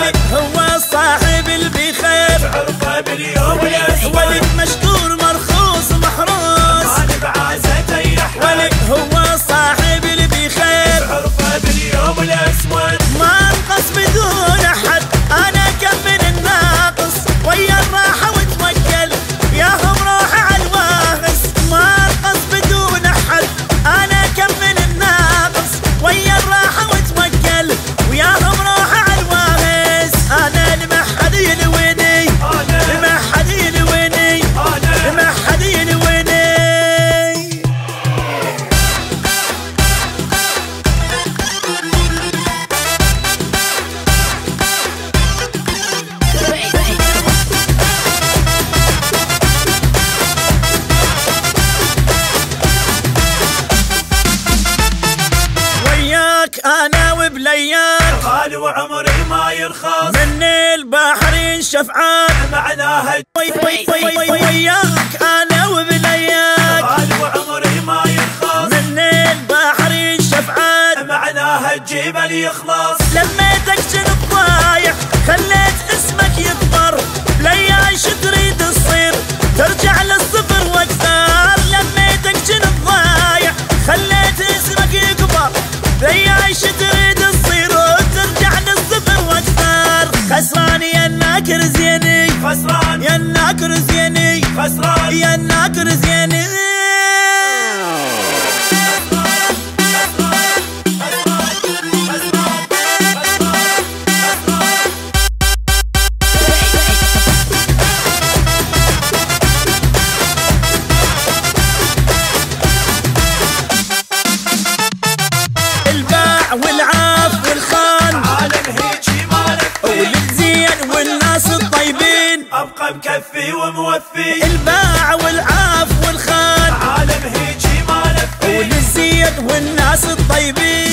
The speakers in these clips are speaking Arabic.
ولك هو صاحب البخير عرفه باليوم الاسود ولك مشكور مرخوص محروس ما نبعازته يحرق ولك هو صاحب البخير عرفه باليوم الاسود ما انقص بدون احد انا كمل الناقص ويا الراحه وتوكل ياهم روح على الواغس ما انقص بدون احد انا كمل الناقص ويا الراحه وتوكل وياهم روح على الواغس انا لما حد يلويني لما حد يلويني لما حد يلويني وياك انا وبلياك غالي وعمري ما يرخص من البحر شفعان معناها وياك انا وبلياك غالي وعمري ما يرخص من البحر شفعان معناها الجبل يخلص لميتك جنب ضايع خليت اسمك يكبر بلياش تريد تصير ترجع للصفر واكثر لميتك جنب ضايع خليت اسمك يكبر بلياش تريد تصير وترجع للصفر واكثر خسران يا الناكر زيني خسران يا الناكر زيني خسران يا الناكر زيني الباع والعاف والخان عالم هيجي ما نكفي والزين والناس الطيبين ابقى مكفي وموفي الباع والعاف والخان عالم هيجي ما نكفي والزين والناس الطيبين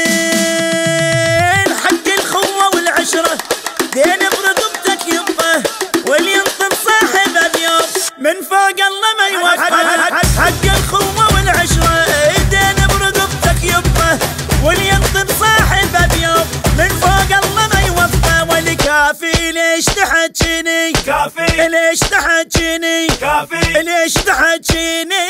حق الخوة والعشرة دين برقبتك يبه ولينطم صاحب اليوم من فوق الله ما يوفى حق الخوة والعشرة دين برقبتك يبه ولينطم صاحب اليوم من فوق الله ما يوفى والكافي ليش تحجيني كافي ليش تحجيني كافي ليش تحجيني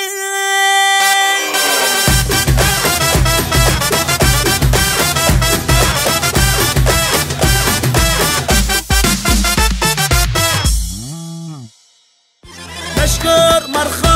مشكور مرخوص